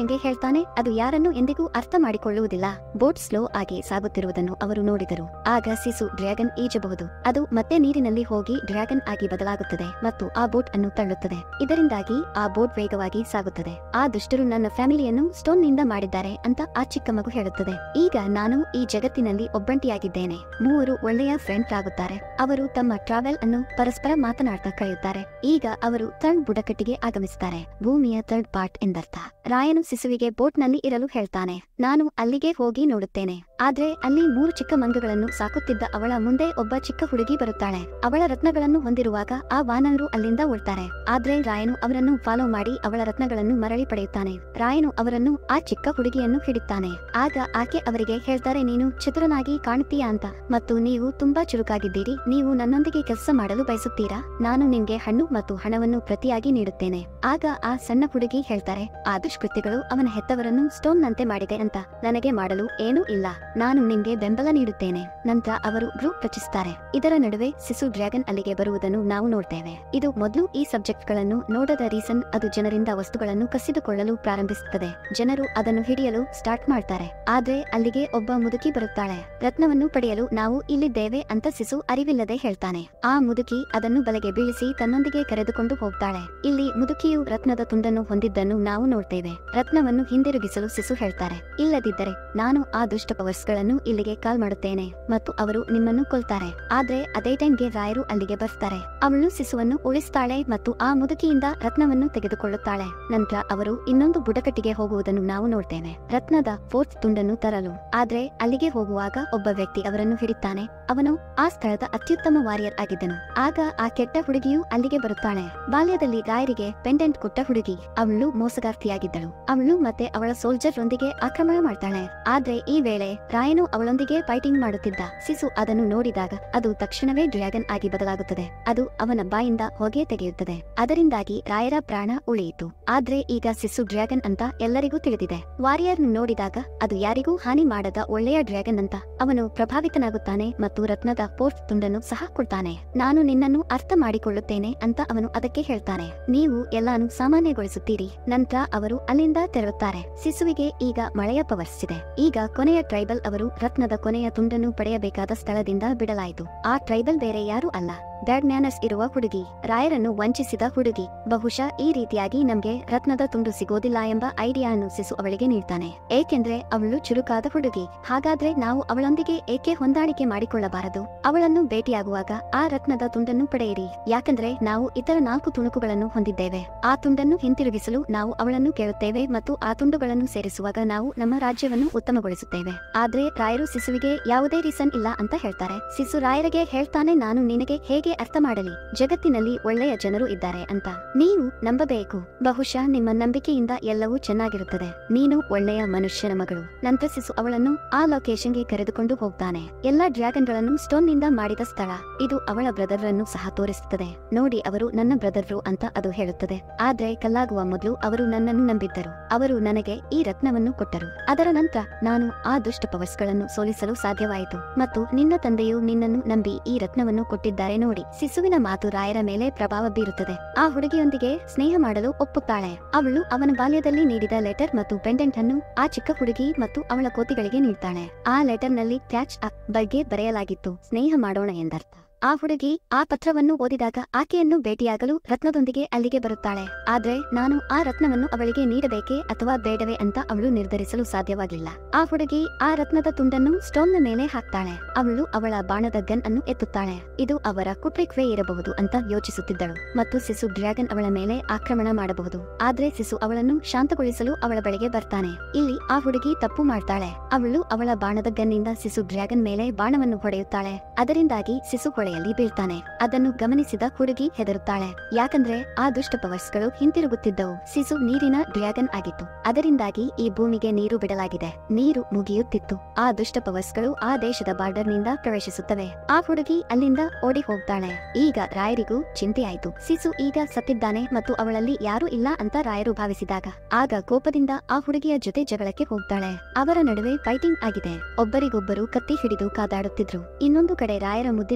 ಡ್ರ್ಯಾಗನ್ಗೆ ಹೇಳ್ತಾನೆ, ಅದು ಯಾರನ್ನು ಎಂದಿಗೂ ಅರ್ಥ ಮಾಡಿಕೊಳ್ಳುವುದಿಲ್ಲ. ಬೋಟ್ ಸ್ಲೋ ಆಗಿ ಸಾಗುತ್ತಿರುವುದನ್ನು ಅವರು ನೋಡಿದರು. ಆಗ ಸಿಸು ಡ್ರ್ಯಾಗನ್ ಈಜಬಹುದು. ಅದು ಮತ್ತೆ ನೀರಿನಲ್ಲಿ ಹೋಗಿ ಡ್ರ್ಯಾಗನ್ ಆಗಿ ಬದಲಾಗುತ್ತದೆ ಮತ್ತು ಆ ಬೋಟ್ ಅನ್ನು ತಳ್ಳುತ್ತದೆ. ಇದರಿಂದಾಗಿ ಆ ಬೋಟ್ ವೇಗವಾಗಿ ಸಾಗುತ್ತದೆ. ಆ ದುಷ್ಟರು ನನ್ನ ಫ್ಯಾಮಿಲಿಯನ್ನು ಸ್ಟೋನ್ ನಿಂದ ಮಾಡಿದ್ದಾರೆ ಅಂತ ಆ ಚಿಕ್ಕ ಮಗು ಹೇಳುತ್ತದೆ. ಈಗ ನಾನು ಈ ಜಗತ್ತಿನಲ್ಲಿ ಒಬ್ಬಂಟಿಯಾಗಿದ್ದೇನೆ. ಮೂವರು ಒಳ್ಳೆಯ ಫ್ರೆಂಡ್ ಆಗುತ್ತಾರೆ. ಅವರು ತಮ್ಮ ಟ್ರಾವೆಲ್ ಅನ್ನು ಪರಸ್ಪರ ಮಾತನಾಡ್ತಾ ಕಳೆಯುತ್ತಾರೆ. ಈಗ ಅವರು ಥರ್ಡ್ ಬುಡಕಟ್ಟಿಗೆ ಆಗಮಿಸುತ್ತಾರೆ. ಭೂಮಿಯ ಥರ್ಡ್ ಪಾರ್ಟ್ ಎಂದರ್ಥ. ರಾಯನು ಸಿಸುವಿಗೆ ಬೋಟ್ ನಲ್ಲಿ ಇರಲು ಹೇಳ್ತಾನೆ. ನಾನು ಅಲ್ಲಿಗೆ ಹೋಗಿ ನೋಡುತ್ತೇನೆ. ಆದ್ರೆ ಅಲ್ಲಿ ಮೂರು ಚಿಕ್ಕ ಮಂಗಗಳನ್ನು ಸಾಕುತ್ತಿದ್ದ ಅವಳ ಮುಂದೆ ಒಬ್ಬ ಚಿಕ್ಕ ಹುಡುಗಿ ಬರುತ್ತಾಳೆ. ಅವಳ ರತ್ನಗಳನ್ನು ಹೊಂದಿರುವಾಗ ಆ ವಾನರರು ಅಲ್ಲಿಂದ ಉಳ್ತಾರೆ. ಆದ್ರೆ ರಾಯನು ಅವರನ್ನು ಫಾಲೋ ಮಾಡಿ ಅವಳ ರತ್ನಗಳನ್ನು ಮರಳಿ ಪಡೆಯುತ್ತಾನೆ. ರಾಯನು ಅವರನ್ನು ಆ ಚಿಕ್ಕ ಹುಡುಗಿಯನ್ನು ಹಿಡಿತಾನೆ. ಆಗ ಆಕೆ ಅವರಿಗೆ ಹೇಳ್ತಾರೆ, ನೀನು ಚತುರನಾಗಿ ಕಾಣುತ್ತೀಯಾ ಅಂತ, ಮತ್ತು ನೀವು ತುಂಬಾ ಚುರುಕಾಗಿದ್ದೀರಿ. ನೀವು ನನ್ನೊಂದಿಗೆ ಕೆಲಸ ಮಾಡಲು ಬಯಸುತ್ತೀರಾ? ನಾನು ನಿಮ್ಗೆ ಹಣ್ಣು ಮತ್ತು ಹಣವನ್ನು ಪ್ರತಿಯಾಗಿ ನೀಡುತ್ತೇನೆ. ಆಗ ಆ ಸಣ್ಣ ಹುಡುಗಿ ಹೇಳ್ತಾರೆ, ಆ ದುಷ್ಕೃತ್ಯಗಳು ಅವನ ಹೆತ್ತವರನ್ನು ಸ್ಟೋನ್ ನಂತೆ ಮಾಡಿದೆ ಅಂತ ನನಗೆ ಮಾಡಲು ಏನೂ ಇಲ್ಲ. ನಾನು ನಿಮ್ಗೆ ಬೆಂಬಲ ನೀಡುತ್ತೇನೆ. ನಂತರ ಅವರು ಗ್ರೂಪ್ ರಚಿಸುತ್ತಾರೆ. ಇದರ ನಡುವೆ ಸಿಸು ಡ್ರ್ಯಾಗನ್ ಅಲ್ಲಿಗೆ ಬರುವುದನ್ನು ನಾವು ನೋಡ್ತೇವೆ. ಇದು ಮೊದಲು ಈ ಸಬ್ಜೆಕ್ಟ್ ಗಳನ್ನು ನೋಡದ ರೀಸನ್, ಅದು ಜನರಿಂದ ವಸ್ತುಗಳನ್ನು ಕಸಿದುಕೊಳ್ಳಲು ಪ್ರಾರಂಭಿಸುತ್ತದೆ. ಜನರು ಅದನ್ನು ಹಿಡಿಯಲು ಸ್ಟಾರ್ಟ್ ಮಾಡ್ತಾರೆ. ಆದ್ರೆ ಅಲ್ಲಿಗೆ ಒಬ್ಬ ಮುದುಕಿ ಬರುತ್ತಾಳೆ. ರತ್ನವನ್ನು ಪಡೆಯಲು ನಾವು ಇಲ್ಲಿದ್ದೇವೆ ಅಂತ ಸಿಸು ಅರಿವಿಲ್ಲದೆ ಹೇಳ್ತಾನೆ. ಆ ಮುದುಕಿ ಅದನ್ನು ಬಲೆಗೆ ಬೀಳಿಸಿ ತನ್ನೊಂದಿಗೆ ಕರೆದುಕೊಂಡು ಹೋಗ್ತಾಳೆ. ಇಲ್ಲಿ ಮುದುಕಿಯು ರತ್ನದ ತುಂಡನ್ನು ಹೊಂದಿದ್ದನ್ನು ನಾವು ನೋಡ್ತೇವೆ. ರತ್ನವನ್ನು ಹಿಂದಿರುಗಿಸಲು ಸಿಸು ಹೇಳ್ತಾರೆ, ಇಲ್ಲದಿದ್ದರೆ ನಾನು ಆ ದುಷ್ಟ ಪವರ್ಸ್ ಗಳನ್ನು ಇಲ್ಲಿಗೆ ಕಾಲ್ ಮಾಡುತ್ತೇನೆ ಮತ್ತು ಅವರು ನಿಮ್ಮನ್ನು ಕೊಲ್ತಾರೆ. ಆದ್ರೆ ಅದೇ ಟೈಮ್ಗೆ ರಾಯರು ಅಲ್ಲಿಗೆ ಬರ್ತಾರೆ. ಅವಳು ಸಿಸುವನ್ನು ಉಳಿಸ್ತಾಳೆ ಮತ್ತು ಆ ಮುದುಕಿಯಿಂದ ರತ್ನವನ್ನು ತೆಗೆದುಕೊಳ್ಳುತ್ತಾಳೆ. ನಂತರ ಅವರು ಇನ್ನೊಂದು ಬುಡಕಟ್ಟಿಗೆ ಹೋಗುವುದನ್ನು ನಾವು ನೋಡ್ತೇವೆ, ರತ್ನದ ಫೋರ್ತ್ ತುಂಡನ್ನು ತರಲು. ಆದ್ರೆ ಅಲ್ಲಿಗೆ ಹೋಗುವಾಗ ಒಬ್ಬ ವ್ಯಕ್ತಿ ಅವರನ್ನು ಹಿಡಿತಾನೆ. ಅವನು ಆ ಸ್ಥಳದ ಅತ್ಯುತ್ತಮ ವಾರಿಯರ್ ಆಗಿದ್ದನು. ಆಗ ಆ ಕೆಟ್ಟ ಹುಡುಗಿಯು ಅಲ್ಲಿಗೆ ಬರುತ್ತಾಳೆ. ಬಾಲ್ಯದಲ್ಲಿ ರಾಯರಿಗೆ ಪೆಂಡೆಂಟ್ ಕೊಟ್ಟ ಹುಡುಗಿ. ಅವಳು ಮೋಸಗಾರ್ತಿಯಾಗಿದ್ದಳು. ಅವಳು ಮತ್ತೆ ಅವಳ ಸೋಲ್ಜರ್ ರೊಂದಿಗೆ ಆಕ್ರಮಣ ಮಾಡ್ತಾಳೆ. ಆದ್ರೆ ಈ ವೇಳೆ ರಾಯನು ಅವಳೊಂದಿಗೆ ಫೈಟಿಂಗ್ ಮಾಡುತ್ತಿದ್ದ. ಸಿಸು ಅದನ್ನು ನೋಡಿದಾಗ ಅದು ತಕ್ಷಣವೇ ಡ್ರ್ಯಾಗನ್ ಆಗಿ ಬದಲಾಗುತ್ತದೆ. ಅದು ಅವನ ಬಾಯಿಂದ ಹೊಗೆ ತೆಗೆಯುತ್ತದೆ. ಅದರಿಂದಾಗಿ ರಾಯರ ಪ್ರಾಣ ಉಳಿಯಿತು. ಆದ್ರೆ ಈಗ ಸಿಸು ಡ್ರ್ಯಾಗನ್ ಅಂತ ಎಲ್ಲರಿಗೂ ತಿಳಿದಿದೆ. ವಾರಿಯರ್ ನೋಡಿದಾಗ ಅದು ಯಾರಿಗೂ ಹಾನಿ ಮಾಡದ ಒಳ್ಳೆಯ ಡ್ರ್ಯಾಗನ್ ಅಂತ ಅವನು ಪ್ರಭಾವಿತನಾಗುತ್ತಾನೆ ಮತ್ತು ರತ್ನದ ಫೋರ್ತ್ ತುಂಡನ್ನು ಸಹ ಕೊಡ್ತಾನೆ. ನಾನು ನಿನ್ನನ್ನು ಅರ್ಥ ಮಾಡಿಕೊಳ್ಳುತ್ತೇನೆ ಅಂತ ಅವನು ಅದಕ್ಕೆ ಹೇಳ್ತಾನೆ. ನೀವು ಎಲ್ಲಾನು ಸಾಮಾನ್ಯಗೊಳಿಸುತ್ತೀರಿ. ನಂತರ ಅವರು ಅಲ್ಲಿಂದ ತೆರಳುತ್ತಾರೆ. ಸಿಸುವಿಗೆ ಈಗ ಮಳೆಯ ಪವರ್ಸ್ ಇದೆ. ಈಗ ಕೊನೆಯ ಟ್ರೈಬಲ್ ಅವರು ರತ್ನದ ಕೊನೆಯ ತುಂಡನ್ನು ಪಡೆಯಬೇಕಾದ ಸ್ಥಳದಿಂದ ಬಿಡಲಾಯಿತು. ಆ ಟ್ರೈಬಲ್ ಬೇರೆ ಯಾರೂ ಅಲ್ಲ, ಬ್ಯಾಡ್ ಮ್ಯಾನರ್ಸ್ ಇರುವ ಹುಡುಗಿ, ರಾಯರನ್ನು ವಂಚಿಸಿದ ಹುಡುಗಿ. ಬಹುಶಃ ಈ ರೀತಿಯಾಗಿ ನಮ್ಗೆ ರತ್ನದ ತುಂಡು ಸಿಗೋದಿಲ್ಲ ಎಂಬ ಐಡಿಯಾವನ್ನು ಸಿಸು ಅವಳಿಗೆ ನೀಡ್ತಾನೆ. ಏಕೆಂದ್ರೆ ಅವಳು ಚುರುಕಾದ ಹುಡುಗಿ. ಹಾಗಾದ್ರೆ ನಾವು ಅವಳೊಂದಿಗೆ ಏಕೆ ಹೊಂದಾಣಿಕೆ ಮಾಡಿಕೊಳ್ಳಬಾರದು? ಅವಳನ್ನು ಭೇಟಿಯಾಗುವಾಗ ಆ ರತ್ನದ ತುಂಡನ್ನು ಪಡೆಯಿರಿ. ಯಾಕಂದ್ರೆ ನಾವು ಇತರ ನಾಲ್ಕು ತುಣುಕುಗಳನ್ನು ಹೊಂದಿದ್ದೇವೆ. ಆ ತುಂಡನ್ನು ಹಿಂತಿರುಗಿಸಲು ನಾವು ಅವಳನ್ನು ಕೇಳುತ್ತೇವೆ ಮತ್ತು ಆ ತುಂಡುಗಳನ್ನು ಸೇರಿಸುವಾಗ ನಾವು ನಮ್ಮ ರಾಜ್ಯವನ್ನು ಉತ್ತಮಗೊಳಿಸುತ್ತೇವೆ. ಆದ್ರೆ ರಾಯರು ಸಿಸುವಿಗೆ ಯಾವುದೇ ರೀಸನ್ ಇಲ್ಲ ಅಂತ ಹೇಳ್ತಾರೆ. ಸಿಸು ರಾಯರಿಗೆ ಹೇಳ್ತಾನೆ, ನಾನು ನಿನಗೆ ಹೇಗೆ ಅರ್ಥ ಮಾಡಲಿ? ಜಗತ್ತಿನಲ್ಲಿ ಒಳ್ಳೆಯ ಜನರು ಇದ್ದಾರೆ ಅಂತ ನೀವು ನಂಬಬೇಕು. ಬಹುಶಃ ನಿಮ್ಮ ನಂಬಿಕೆಯಿಂದ ಎಲ್ಲವೂ ಚೆನ್ನಾಗಿರುತ್ತದೆ. ನೀನು ಒಳ್ಳೆಯ ಮನುಷ್ಯನ ಮಗಳು. ನಂತರ ಸಿಸು ಅವಳನ್ನು ಆ ಲೊಕೇಶನ್ಗೆ ಕರೆದುಕೊಂಡು ಹೋಗ್ತಾನೆ. ಎಲ್ಲಾ ಡ್ರ್ಯಾಗನ್ ಗಳನ್ನು ಸ್ಟೋನ್ ನಿಂದ ಮಾಡಿದ ಸ್ಥಳ ಇದು. ಅವಳ ಬ್ರದರ್ ಅನ್ನು ಸಹ ತೋರಿಸುತ್ತದೆ. ನೋಡಿ, ಅವರು ನನ್ನ ಬ್ರದರ್ರು ಅಂತ ಅದು ಹೇಳುತ್ತದೆ. ಆದ್ರೆ ಕಲ್ಲಾಗುವ ಮೊದಲು ಅವರು ನನ್ನನ್ನು ನಂಬಿದ್ದರು. ಅವರು ನನಗೆ ಈ ರತ್ನವನ್ನು ಕೊಟ್ಟರು. ಅದರ ನಂತರ ನಾನು ಆ ದುಷ್ಟ ಪವರ್ಸ್ ಗಳನ್ನು ಸೋಲಿಸಲು ಸಾಧ್ಯವಾಯಿತು ಮತ್ತು ನಿನ್ನ ತಂದೆಯು ನಿನ್ನನ್ನು ನಂಬಿ ಈ ರತ್ನವನ್ನು ಕೊಟ್ಟಿದ್ದಾರೆ. ನೋಡಿ, ಸಿಸುವಿನ ಮಾತು ರಾಯರ ಮೇಲೆ ಪ್ರಭಾವ ಬೀರುತ್ತದೆ. ಆ ಹುಡುಗಿಯೊಂದಿಗೆ ಸ್ನೇಹ ಮಾಡಲು ಒಪ್ಪುತ್ತಾಳೆ. ಅವಳು ಅವನ ಬಾಲ್ಯದಲ್ಲಿ ನೀಡಿದ ಲೆಟರ್ ಮತ್ತು ಪೆಂಡೆಂಟ್ ಅನ್ನು ಆ ಚಿಕ್ಕ ಹುಡುಗಿ ಮತ್ತು ಅವಳ ಕೋತಿಗಳಿಗೆ ನೀಡ್ತಾಳೆ. ಆ ಲೆಟರ್ ನಲ್ಲಿ ಕ್ಯಾಚ್ ಅಪ್ ಬಗ್ಗೆ ಬರೆಯಲಾಗಿತ್ತು, ಸ್ನೇಹ ಮಾಡೋಣ ಎಂದರ್ಥ. ಆ ಹುಡುಗಿ ಆ ಪತ್ರವನ್ನು ಓದಿದಾಗ ಆಕೆಯನ್ನು ಭೇಟಿಯಾಗಲು ರತ್ನದೊಂದಿಗೆ ಅಲ್ಲಿಗೆ ಬರುತ್ತಾಳೆ. ಆದ್ರೆ ನಾನು ಆ ರತ್ನವನ್ನು ಅವಳಿಗೆ ನೀಡಬೇಕೇ ಅಥವಾ ಬೇಡವೇ ಅಂತ ಅವಳು ನಿರ್ಧರಿಸಲು ಸಾಧ್ಯವಾಗಿಲ್ಲ. ಆ ಹುಡುಗಿ ಆ ರತ್ನದ ತುಂಡನ್ನು ಸ್ಟೋನ್ ನ ಮೇಲೆ ಹಾಕ್ತಾಳೆ. ಅವಳು ಅವಳ ಬಾಣದ ಗನ್ ಅನ್ನು ಎತ್ತುತ್ತಾಳೆ. ಇದು ಅವರ ಕುಟ್ರಿಕ್ವೇ ಇರಬಹುದು ಅಂತ ಯೋಚಿಸುತ್ತಿದ್ದಳು ಮತ್ತು ಸಿಸು ಡ್ರ್ಯಾಗನ್ ಅವಳ ಮೇಲೆ ಆಕ್ರಮಣ ಮಾಡಬಹುದು. ಆದ್ರೆ ಸಿಸು ಅವಳನ್ನು ಶಾಂತಗೊಳಿಸಲು ಅವಳ ಬಳಿಗೆ ಬರ್ತಾನೆ. ಇಲ್ಲಿ ಆ ಹುಡುಗಿ ತಪ್ಪು ಮಾಡ್ತಾಳೆ. ಅವಳು ಅವಳ ಬಾಣದ ಗನ್ನಿಂದ ಸಿಸು ಡ್ರ್ಯಾಗನ್ ಮೇಲೆ ಬಾಣವನ್ನು ಹೊಡೆಯುತ್ತಾಳೆ. ಅದರಿಂದಾಗಿ ಸಿಸು ಹೊಳೆ ಬೀಳ್ತಾನೆ. ಅದನ್ನು ಗಮನಿಸಿದ ಹುಡುಗಿ ಹೆದರುತ್ತಾಳೆ. ಯಾಕಂದ್ರೆ ಆ ದುಷ್ಟ ಪವರ್ಸ್ ಗಳು ಹಿಂತಿರುಗುತ್ತಿದ್ದವು. ಸಿಸು ನೀರಿನ ಡ್ರ್ಯಾಗನ್ ಆಗಿತ್ತು. ಅದರಿಂದಾಗಿ ಈ ಭೂಮಿಗೆ ನೀರು ಬಿಡಲಾಗಿದೆ. ನೀರು ಮುಗಿಯುತ್ತಿತ್ತು. ಆ ದುಷ್ಟ ಪವರ್ಸ್ ಗಳು ಆ ದೇಶದ ಬಾರ್ಡರ್ ನಿಂದ ಪ್ರವೇಶಿಸುತ್ತವೆ. ಆ ಹುಡುಗಿ ಅಲ್ಲಿಂದ ಓಡಿ ಹೋಗ್ತಾಳೆ. ಈಗ ರಾಯರಿಗೂ ಚಿಂತೆಯಾಯಿತು. ಸಿಸು ಈಗ ಸತ್ತಿದ್ದಾನೆ ಮತ್ತು ಅವಳಲ್ಲಿ ಯಾರೂ ಇಲ್ಲ ಅಂತ ರಾಯರು ಭಾವಿಸಿದಾಗ ಆಗ ಕೋಪದಿಂದ ಆ ಹುಡುಗಿಯ ಜೊತೆ ಜಗಳಕ್ಕೆ ಹೋಗ್ತಾಳೆ. ಅವರ ನಡುವೆ ಫೈಟಿಂಗ್ ಆಗಿದೆ. ಒಬ್ಬರಿಗೊಬ್ಬರು ಕತ್ತಿ ಹಿಡಿದು ಕಾದಾಡುತ್ತಿದ್ರು. ಇನ್ನೊಂದು ಕಡೆ ರಾಯರ ಮುದ್ದಿನ ಆ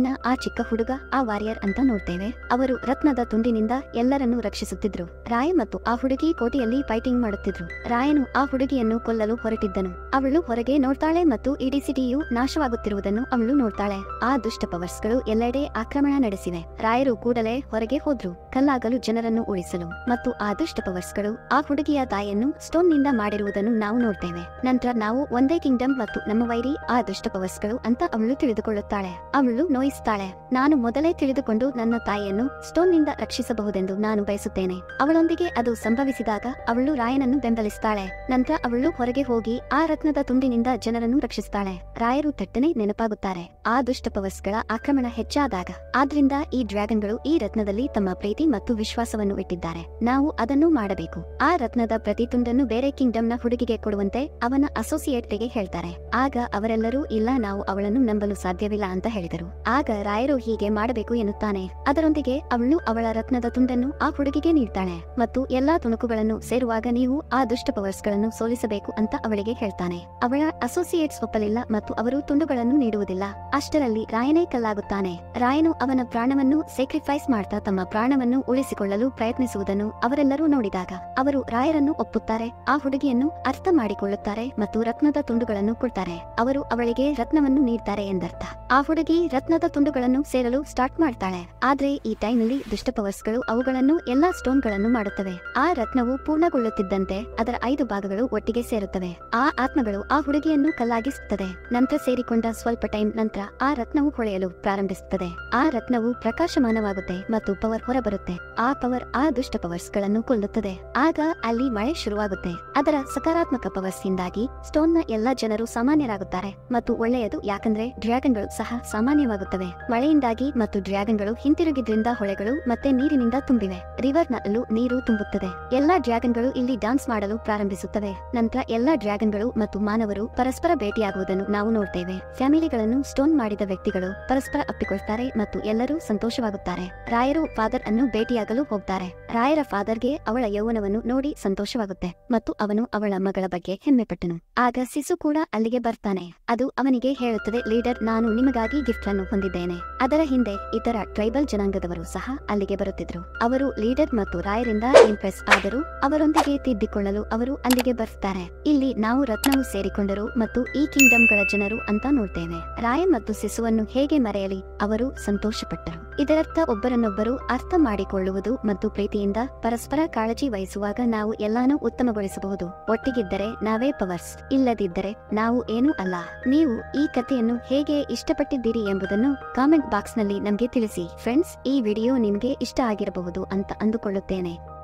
ಚಿಕ್ಕ ಹುಡುಗ ಆ ವಾರಿಯರ್ ಅಂತ ನೋಡ್ತೇವೆ. ಅವರು ರತ್ನದ ತುಂಡಿನಿಂದ ಎಲ್ಲರನ್ನೂ ರಕ್ಷಿಸುತ್ತಿದ್ರು. ರಾಯ ಮತ್ತು ಆ ಹುಡುಗಿ ಕೋಟೆಯಲ್ಲಿ ಫೈಟಿಂಗ್ ಮಾಡುತ್ತಿದ್ರು. ರಾಯನು ಆ ಹುಡುಗಿಯನ್ನು ಕೊಲ್ಲಲು ಹೊರಟಿದ್ದನು. ಅವಳು ಹೊರಗೆ ನೋಡ್ತಾಳೆ ಮತ್ತು ಇಡೀ ಸಿಟಿಯು ನಾಶವಾಗುತ್ತಿರುವುದನ್ನು ಅವಳು ನೋಡ್ತಾಳೆ. ಆ ದುಷ್ಟ ಪವರ್ಸ್ ಗಳು ಎಲ್ಲೆಡೆ ಆಕ್ರಮಣ ನಡೆಸಿವೆ. ರಾಯರು ಕೂಡಲೇ ಹೊರಗೆ ಹೋದ್ರು, ಕಲ್ಲಾಗಲು ಜನರನ್ನು ಉಳಿಸಲು. ಮತ್ತು ಆ ದುಷ್ಟ ಪವರ್ಸ್ ಗಳು ಆ ಹುಡುಗಿಯ ತಾಯಿಯನ್ನು ಸ್ಟೋನ್ ನಿಂದ ಮಾಡಿರುವುದನ್ನು ನಾವು ನೋಡ್ತೇವೆ. ನಂತರ ನಾವು ಒಂದೇ ಕಿಂಗ್ಡಮ್ ಮತ್ತು ನಮ್ಮ ವೈರಿ ಆ ದುಷ್ಟ ಪವರ್ಸ್ ಗಳು ಅಂತ ಅವಳು ತಿಳಿದುಕೊಳ್ಳುತ್ತಾಳೆ. ಅವಳು ನೋಯಿಸ್ತಾಳೆ. ನಾನು ಮೊದಲೇ ತಿಳಿದುಕೊಂಡು ನನ್ನ ತಾಯಿಯನ್ನು ಸ್ಟೋನ್ ನಿಂದ ರಕ್ಷಿಸಬಹುದೆಂದು ನಾನು ಬಯಸುತ್ತೇನೆ. ಅವಳೊಂದಿಗೆ ಅದು ಸಂಭವಿಸಿದಾಗ ಅವಳು ರಾಯನನ್ನು ಬೆಂಬಲಿಸ್ತಾಳೆ. ನಂತರ ಅವಳು ಹೊರಗೆ ಹೋಗಿ ಆ ರತ್ನದ ತುಂಡಿನಿಂದ ಜನರನ್ನು ರಕ್ಷಿಸ್ತಾಳೆ. ರಾಯರು ತಟ್ಟನೆ ನೆನಪಾಗುತ್ತಾರೆ ಆ ದುಷ್ಟ ಪವರ್ಸ್ ಗಳ ಆಕ್ರಮಣ ಹೆಚ್ಚಾದಾಗ. ಆದ್ರಿಂದ ಈ ಡ್ರ್ಯಾಗನ್ ಗಳು ಈ ರತ್ನದಲ್ಲಿ ತಮ್ಮ ಪ್ರೀತಿ ಮತ್ತು ವಿಶ್ವಾಸವನ್ನು ಇಟ್ಟಿದ್ದಾರೆ. ನಾವು ಅದನ್ನು ಮಾಡಬೇಕು. ಆ ರತ್ನದ ಪ್ರತಿ ತುಂಡನ್ನು ಬೇರೆ ಕಿಂಗ್ಡಮ್ ನ ಹುಡುಗಿಗೆ ಕೊಡುವಂತೆ ಅವನ ಅಸೋಸಿಯೇಟ್ ಗೆ ಹೇಳ್ತಾರೆ. ಆಗ ಅವರೆಲ್ಲರೂ ಇಲ್ಲ, ನಾವು ಅವಳನ್ನು ನಂಬಲು ಸಾಧ್ಯವಿಲ್ಲ ಅಂತ ಹೇಳಿದರು. ಆಗ ರಾಯರು ಹೀಗೆ ಮಾಡಬೇಕು ಎನ್ನುತ್ತಾನೆ. ಅದರೊಂದಿಗೆ ಅವಳು ಅವಳ ರತ್ನದ ತುಂಡನ್ನು ಆ ಹುಡುಗಿಗೆ ನೀಡ್ತಾಳೆ ಮತ್ತು ಎಲ್ಲಾ ತುಣುಕುಗಳನ್ನು ಸೇರುವಾಗ ನೀವು ಆ ದುಷ್ಟ ಪವರ್ಸ್ ಗಳನ್ನು ಸೋಲಿಸಬೇಕು ಅಂತ ಅವಳಿಗೆ ಹೇಳ್ತಾನೆ. ಅವಳ ಅಸೋಸಿಯೇಟ್ಸ್ ಒಪ್ಪಲಿಲ್ಲ ಮತ್ತು ಅವರು ತುಂಡುಗಳನ್ನು ನೀಡುವುದಿಲ್ಲ. ಅಷ್ಟರಲ್ಲಿ ರಾಯನೇ ಕಲ್ಲಾಗುತ್ತಾನೆ. ರಾಯನು ಅವನ ಪ್ರಾಣವನ್ನು ಸ್ಯಾಕ್ರಿಫೈಸ್ ಮಾಡ್ತಾ ತಮ್ಮ ಪ್ರಾಣವನ್ನು ಉಳಿಸಿಕೊಳ್ಳಲು ಪ್ರಯತ್ನಿಸುವುದನ್ನು ಅವರೆಲ್ಲರೂ ನೋಡಿದಾಗ ಅವರು ರಾಯರನ್ನು ಒಪ್ಪುತ್ತಾರೆ. ಆ ಹುಡುಗಿಯನ್ನು ಅರ್ಥ ಮಾಡಿಕೊಳ್ಳುತ್ತಾರೆ ಮತ್ತು ರತ್ನದ ತುಂಡುಗಳನ್ನು ಕೊಡ್ತಾರೆ. ಅವರು ಅವಳಿಗೆ ರತ್ನವನ್ನು ನೀಡ್ತಾರೆ ಎಂದರ್ಥ. ಆ ಹುಡುಗಿ ರತ್ನದ ತುಂಡುಗಳನ್ನು ಸೇರಲು ಸ್ಟಾರ್ಟ್ ಮಾಡ್ತಾಳೆ. ಆದ್ರೆ ಈ ಟೈಮ್ನಲ್ಲಿ ದುಷ್ಟ ಪವರ್ಸ್ ಗಳು ಅವುಗಳನ್ನು ಎಲ್ಲಾ ಸ್ಟೋನ್ ಗಳನ್ನು ಮಾಡುತ್ತವೆ. ಆ ರತ್ನವು ಪೂರ್ಣಗೊಳ್ಳುತ್ತಿದ್ದಂತೆ ಅದರ ಐದು ಭಾಗಗಳು ಒಟ್ಟಿಗೆ ಸೇರುತ್ತವೆ. ಆ ಆತ್ಮಗಳು ಆ ಹುಡುಗಿಯನ್ನು ಕಲ್ಲಾಗಿಸುತ್ತದೆ. ನಂತರ ಸೇರಿಕೊಂಡ ಸ್ವಲ್ಪ ಟೈಮ್ ನಂತರ ಆ ರತ್ನವು ಹೊಳೆಯಲು ಪ್ರಾರಂಭಿಸುತ್ತದೆ. ಆ ರತ್ನವು ಪ್ರಕಾಶಮಾನವಾಗುತ್ತೆ ಮತ್ತು ಪವರ್ ಹೊರಬರುತ್ತೆ. ಆ ಪವರ್ ಆ ದುಷ್ಟ ಪವರ್ಸ್ ಗಳನ್ನು ಕೊಲ್ಲುತ್ತದೆ. ಆಗ ಅಲ್ಲಿ ಮಳೆ ಶುರುವಾಗುತ್ತೆ. ಅದರ ಸಕಾರಾತ್ಮಕ ಪವರ್ಸ್ ಇಂದಾಗಿ ಸ್ಟೋನ್ ನ ಎಲ್ಲಾ ಜನರು ಸಾಮಾನ್ಯರಾಗುತ್ತಾರೆ ಮತ್ತು ಒಳ್ಳೆಯದು, ಯಾಕಂದ್ರೆ ಡ್ರ್ಯಾಗನ್ ಗಳು ಸಹ ಸಾಮಾನ್ಯವಾಗುತ್ತವೆ. ಮಳೆಯಿಂದಾಗಿ ಮತ್ತು ಡ್ರ್ಯಾಗನ್ ಗಳು ಹಿಂತಿರುಗಿದ್ರಿಂದ ಹೊಳೆಗಳು ಮತ್ತೆ ನೀರಿನಿಂದ ತುಂಬಿವೆ. ರಿವರ್ ನಲ್ಲೂ ನೀರು ತುಂಬುತ್ತದೆ. ಎಲ್ಲಾ ಡ್ರ್ಯಾಗನ್ ಗಳು ಇಲ್ಲಿ ಡಾನ್ಸ್ ಮಾಡಲು ಪ್ರಾರಂಭಿಸುತ್ತವೆ. ನಂತರ ಎಲ್ಲಾ ಡ್ರ್ಯಾಗನ್ ಗಳು ಮತ್ತು ಮಾನವರು ಪರಸ್ಪರ ಭೇಟಿಯಾಗುವುದನ್ನು ನಾವು ನೋಡ್ತೇವೆ. ಫ್ಯಾಮಿಲಿಗಳನ್ನು ಸ್ಟೋನ್ ಮಾಡಿದ ವ್ಯಕ್ತಿಗಳು ಪರಸ್ಪರ ಅಪ್ಪಿಕೊಳ್ತಾರೆ ಮತ್ತು ಎಲ್ಲರೂ ಸಂತೋಷವಾಗುತ್ತಾರೆ. ರಾಯರು ಫಾದರ್ ಅನ್ನು ಭೇಟಿಯಾಗಲು ಹೋಗ್ತಾರೆ. ರಾಯರ ಫಾದರ್ಗೆ ಅವಳ ಯೌವನವನ್ನು ನೋಡಿ ಸಂತೋಷವಾಗುತ್ತೆ ಮತ್ತು ಅವನು ಅವಳ ಮಗಳ ಬಗ್ಗೆ ಹೆಮ್ಮೆ ಪಟ್ಟನು. ಆಗ ಸಿಸು ಕೂಡ ಅಲ್ಲಿಗೆ ಬರ್ತಾನೆ. ಅದು ಅವನಿಗೆ ಹೇಳುತ್ತದೆ, ಲೀಡರ್, ನಾನು ನಿಮಗಾಗಿ ಗಿಫ್ಟ್ ಅನ್ನು ಹೊಂದಿದ್ದೇನೆ. ಅದರ ಹಿಂದೆ ಇತರ ಟ್ರೈಬಲ್ ಜನಾಂಗದವರು ಸಹ ಅಲ್ಲಿಗೆ ಬರುತ್ತಿದ್ರು. ಅವರು ಲೀಡರ್ ಮತ್ತು ರಾಯರಿಂದ ಇಂಪ್ರೆಸ್ ಆದರೂ ಅವರೊಂದಿಗೆ ತಿದ್ದಿಕೊಳ್ಳಲು ಅವರು ಅಲ್ಲಿಗೆ ಬರ್ತಾರೆ. ಇಲ್ಲಿ ನಾವು ರತ್ನವು ಸೇರಿಕೊಂಡರು ಮತ್ತು ಈ ಕಿಂಗ್ಡಮ್ ಗಳ ಜನರು ಅಂತ ನೋಡ್ತೇವೆ. ರಾಯ ಮತ್ತು ಸಿಸುವನ್ನು ಹೇಗೆ ಮರೆಯಲಿ, ಅವರು ಸಂತೋಷಪಟ್ಟರು. ಇದರರ್ಥ ಒಬ್ಬರನ್ನೊಬ್ಬರು ಅರ್ಥ ಮಾಡಿಕೊಳ್ಳುವುದು ಮತ್ತು ಪ್ರೀತಿಯಿಂದ ಪರಸ್ಪರ ಕಾಳಜಿ ವಹಿಸುವಾಗ ನಾವು ಎಲ್ಲಾನು ಉತ್ತಮಗೊಳಿಸಬಹುದು. ಒಟ್ಟಿಗಿದ್ದರೆ ನಾವೇ ಪವರ್ಸ್, ಇಲ್ಲದಿದ್ದರೆ ನಾವು ಏನೂ ಅಲ್ಲ. ನೀವು ಈ ಕಥೆಯನ್ನು ಹೇಗೆ ಇಷ್ಟಪಟ್ಟಿದ್ದೀರಿ ಎಂಬುದನ್ನು ಕಾಮೆಂಟ್ ಬಾಕ್ಸ್ ನಲ್ಲಿ ನಮ್ಗೆ ತಿಳಿಸಿ. ಫ್ರೆಂಡ್ಸ್, ಈ ವಿಡಿಯೋ ನಿಮ್ಗೆ ಇಷ್ಟ ಆಗಿರಬಹುದು ಅಂತ ಅಂದುಕೊಳ್ಳುತ್ತೇನೆ.